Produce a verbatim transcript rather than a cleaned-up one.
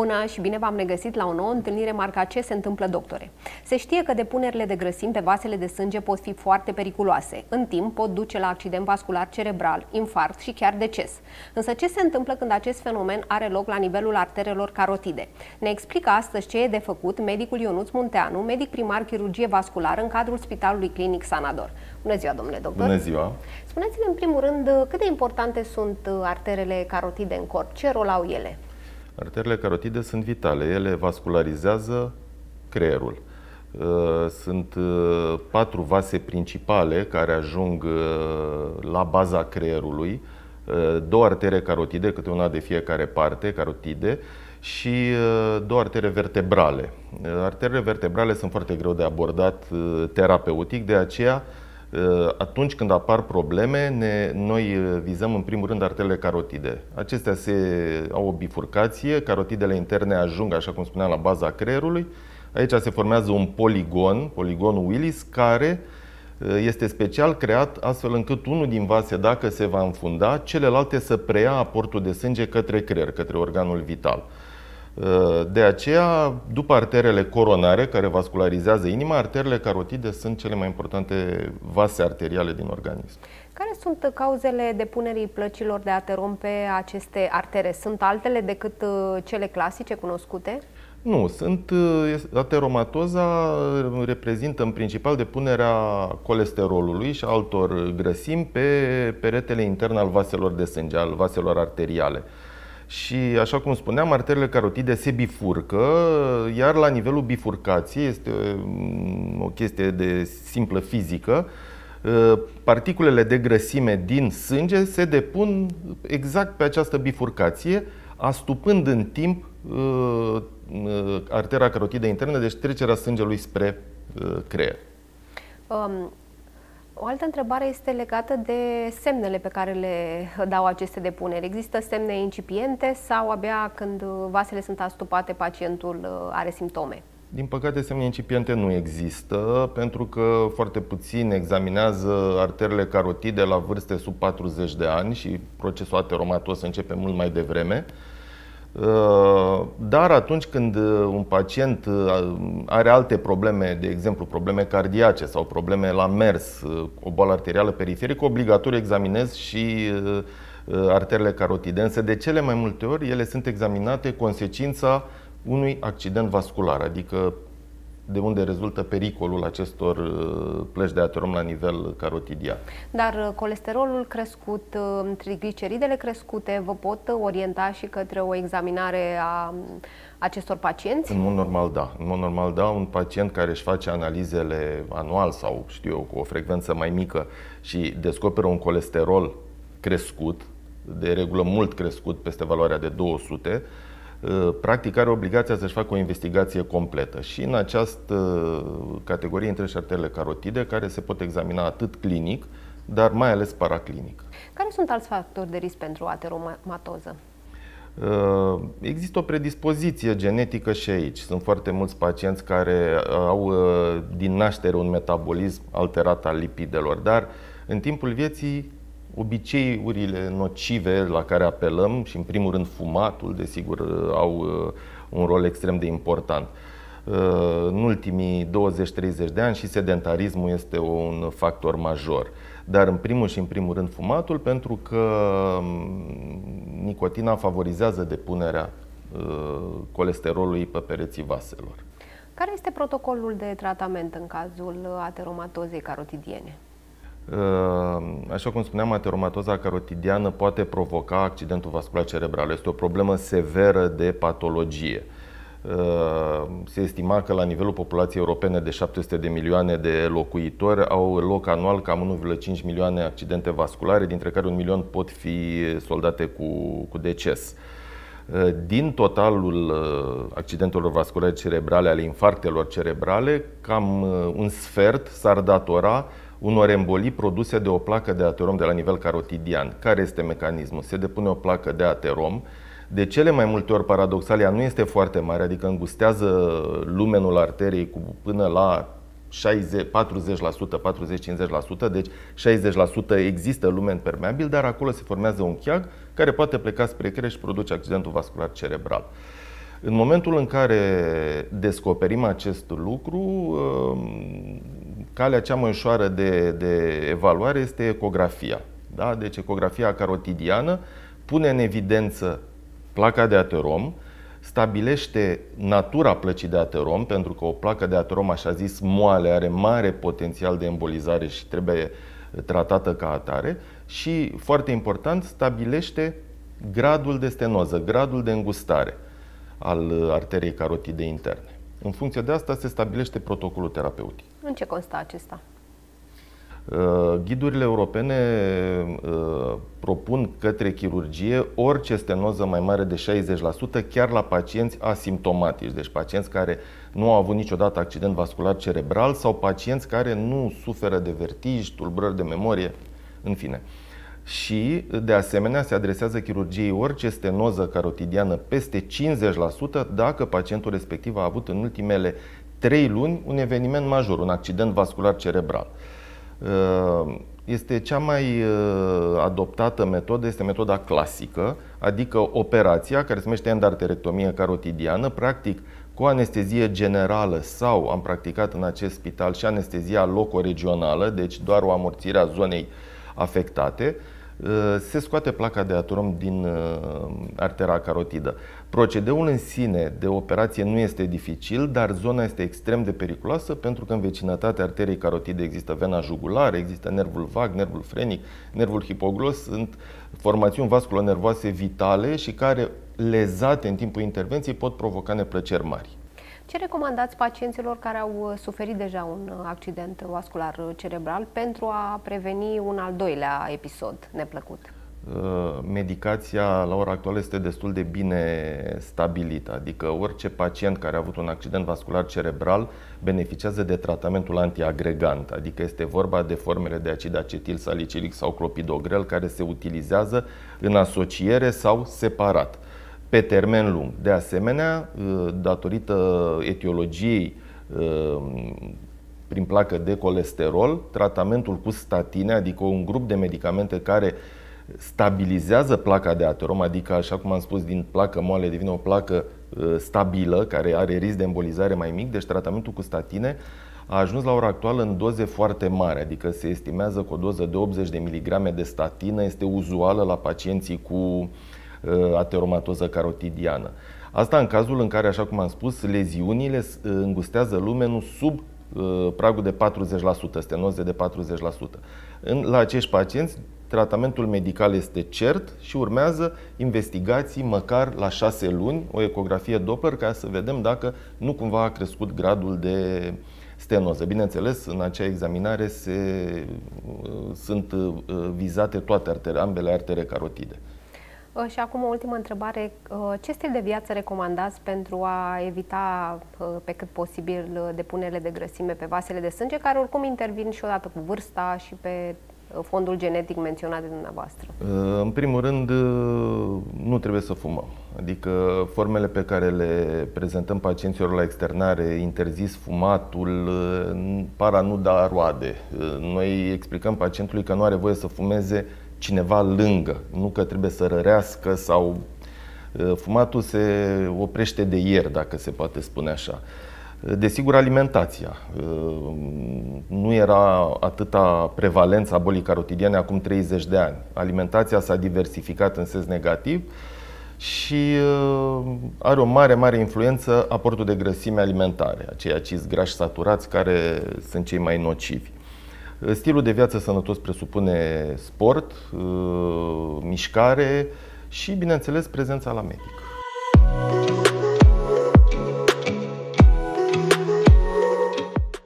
Bună și bine v-am regăsit la o nouă întâlnire marca Ce se întâmplă, doctore? Se știe că depunerile de grăsimi pe vasele de sânge pot fi foarte periculoase. În timp pot duce la accident vascular cerebral, infarct și chiar deces. Însă ce se întâmplă când acest fenomen are loc la nivelul arterelor carotide? Ne explică astăzi ce e de făcut medicul Ionuț Munteanu, medic primar chirurgie vasculară în cadrul Spitalului Clinic Sanador. Bună ziua, domnule doctor! Bună ziua! Spuneți-ne în primul rând cât de importante sunt arterele carotide în corp, ce rol au ele? Arterele carotide sunt vitale, ele vascularizează creierul. Sunt patru vase principale care ajung la baza creierului, două artere carotide, câte una de fiecare parte, carotide, și două artere vertebrale. Arterele vertebrale sunt foarte greu de abordat terapeutic, de aceea atunci când apar probleme, ne, noi vizăm în primul rând arterele carotide. Acestea se, au o bifurcație, carotidele interne ajung, așa cum spuneam, la baza creierului. Aici se formează un poligon, poligonul Willis, care este special creat astfel încât unul din vase, dacă se va înfunda, celelalte să preia aportul de sânge către creier, către organul vital. De aceea, după arterele coronare, care vascularizează inima, arterele carotide sunt cele mai importante vase arteriale din organism. Care sunt cauzele depunerii plăcilor de aterom pe aceste artere? Sunt altele decât cele clasice cunoscute? Nu, sunt, ateromatoza reprezintă în principal depunerea colesterolului și altor grăsimi pe peretele intern al vaselor de sânge, al vaselor arteriale. Și, așa cum spuneam, arterele carotide se bifurcă, iar la nivelul bifurcației, este o chestie de simplă fizică, particulele de grăsime din sânge se depun exact pe această bifurcație, astupând în timp artera carotidă internă, deci trecerea sângelui spre creier. Um. O altă întrebare este legată de semnele pe care le dau aceste depuneri. Există semne incipiente sau abia când vasele sunt astupate pacientul are simptome? Din păcate, semne incipiente nu există, pentru că foarte puțin examinează arterele carotide la vârste sub patruzeci de ani și procesul ateromatos începe mult mai devreme. Dar atunci când un pacient are alte probleme, de exemplu probleme cardiace sau probleme la mers, o boală arterială periferică, obligatoriu examinez și arterele carotide. Însă de cele mai multe ori ele sunt examinate consecința unui accident vascular, adică de unde rezultă pericolul acestor plăci de aterom la nivel carotidian. Dar colesterolul crescut, trigliceridele crescute vă pot orienta și către o examinare a acestor pacienți? În mod normal, da. În mod normal, da. Un pacient care își face analizele anual sau, știu eu, cu o frecvență mai mică și descoperă un colesterol crescut, de regulă mult crescut, peste valoarea de două sute, practic are obligația să-și facă o investigație completă. Și în această categorie intră și arterele carotide, care se pot examina atât clinic, dar mai ales paraclinic. Care sunt alți factori de risc pentru ateromatoză? Există o predispoziție genetică și aici. Sunt foarte mulți pacienți care au din naștere un metabolism alterat al lipidelor, dar în timpul vieții obiceiurile nocive la care apelăm și în primul rând fumatul, desigur, au un rol extrem de important. În ultimii douăzeci treizeci de ani și sedentarismul este un factor major. Dar în primul și în primul rând fumatul, pentru că nicotina favorizează depunerea colesterolului pe pereții vaselor. Care este protocolul de tratament în cazul ateromatozei carotidiene? Așa cum spuneam, ateromatoza carotidiană poate provoca accidentul vascular cerebral. Este o problemă severă de patologie. Se estima că la nivelul populației europene de șapte sute de milioane de locuitori au loc anual cam unu virgulă cinci milioane accidente vasculare, dintre care un milion pot fi soldate cu, cu deces. Din totalul accidentelor vasculare cerebrale, ale infarctelor cerebrale, cam un sfert s-ar datora unor embolii produse de o placă de aterom de la nivel carotidian. Care este mecanismul? Se depune o placă de aterom. De cele mai multe ori, paradoxal, ea nu este foarte mare, adică îngustează lumenul arteriei cu până la patruzeci la sută, patruzeci cincizeci la sută, deci șaizeci la sută există lumen permeabil, dar acolo se formează un cheag care poate pleca spre creier și produce accidentul vascular cerebral. În momentul în care descoperim acest lucru, calea cea mai ușoară de, de evaluare este ecografia. Da? Deci ecografia carotidiană pune în evidență placa de aterom, stabilește natura plăcii de aterom, pentru că o placă de aterom, așa zis, moale, are mare potențial de embolizare și trebuie tratată ca atare și, foarte important, stabilește gradul de stenoză, gradul de îngustare al arteriei carotide interne. În funcție de asta se stabilește protocolul terapeutic. În ce constă acesta? Ghidurile europene propun către chirurgie orice stenoză mai mare de șaizeci la sută, chiar la pacienți asimptomatici, deci pacienți care nu au avut niciodată accident vascular cerebral sau pacienți care nu suferă de vertij, tulburări de memorie, în fine. Și, de asemenea, se adresează chirurgiei orice stenoză carotidiană peste cincizeci la sută dacă pacientul respectiv a avut în ultimele trei luni un eveniment major, un accident vascular cerebral. Este cea mai adoptată metodă, este metoda clasică, adică operația, care se numește endarterectomie carotidiană, practic cu anestezie generală sau am practicat în acest spital și anestezia locoregională, deci doar o amorțire a zonei afectate, se scoate placa de aterom din artera carotidă. Procedeul în sine de operație nu este dificil, dar zona este extrem de periculoasă pentru că în vecinătatea arteriei carotide există vena jugulară, există nervul vag, nervul frenic, nervul hipoglos, sunt formațiuni vasculonervoase vitale și care, lezate în timpul intervenției, pot provoca neplăceri mari. Ce recomandați pacienților care au suferit deja un accident vascular cerebral pentru a preveni un al doilea episod neplăcut? Medicația la ora actuală este destul de bine stabilită, adică orice pacient care a avut un accident vascular cerebral beneficiază de tratamentul antiagregant, adică este vorba de formele de acid acetil salicilic sau clopidogrel care se utilizează în asociere sau separat, pe termen lung. De asemenea, datorită etiologiei prin placă de colesterol, tratamentul cu statine, adică un grup de medicamente care stabilizează placa de aterom, adică, așa cum am spus, din placă moale devine o placă stabilă, care are risc de embolizare mai mic, deci tratamentul cu statine a ajuns la ora actuală în doze foarte mari, adică se estimează că o doză de optzeci de miligrame de statină este uzuală la pacienții cu ateromatoză carotidiană. Asta în cazul în care, așa cum am spus, leziunile îngustează lumenul sub pragul de patruzeci la sută, stenoze de patruzeci la sută. La acești pacienți, tratamentul medical este cert și urmează investigații măcar la șase luni, o ecografie Doppler, ca să vedem dacă nu cumva a crescut gradul de stenoză. Bineînțeles, în acea examinare se, sunt vizate toate artere, ambele artere carotide. Și acum o ultimă întrebare. Ce stil de viață recomandați pentru a evita pe cât posibil depunerile de grăsime pe vasele de sânge, care oricum intervin și odată cu vârsta și pe fondul genetic menționat de dumneavoastră? În primul rând, nu trebuie să fumăm. Adică formele pe care le prezentăm pacienților la externare, interzis fumatul, par a nu da roade. Noi explicăm pacientului că nu are voie să fumeze cineva lângă, nu că trebuie să rărească sau... Fumatul se oprește de ieri, dacă se poate spune așa. Desigur, alimentația. Nu era atâta prevalență a bolii carotidiene acum treizeci de ani. Alimentația s-a diversificat în sens negativ și are o mare, mare influență aportul de grăsime alimentare, acei acizi grași saturați care sunt cei mai nocivi. Stilul de viață sănătos presupune sport, mișcare și, bineînțeles, prezența la medic.